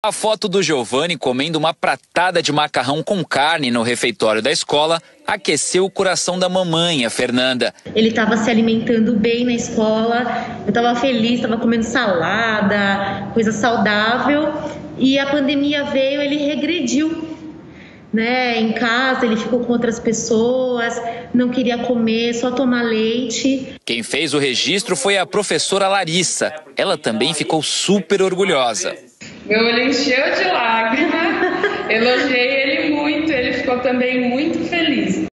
A foto do Giovanni comendo uma pratada de macarrão com carne no refeitório da escola aqueceu o coração da mamãe, a Fernanda. Ele estava se alimentando bem na escola, eu estava feliz, estava comendo salada, coisa saudável, e a pandemia veio, ele regrediu. Em casa ele ficou com outras pessoas, não queria comer, só tomar leite. Quem fez o registro foi a professora Larissa. Ela também ficou super orgulhosa. Meu olho encheu de lágrima, elogiei ele muito, ele ficou também muito feliz.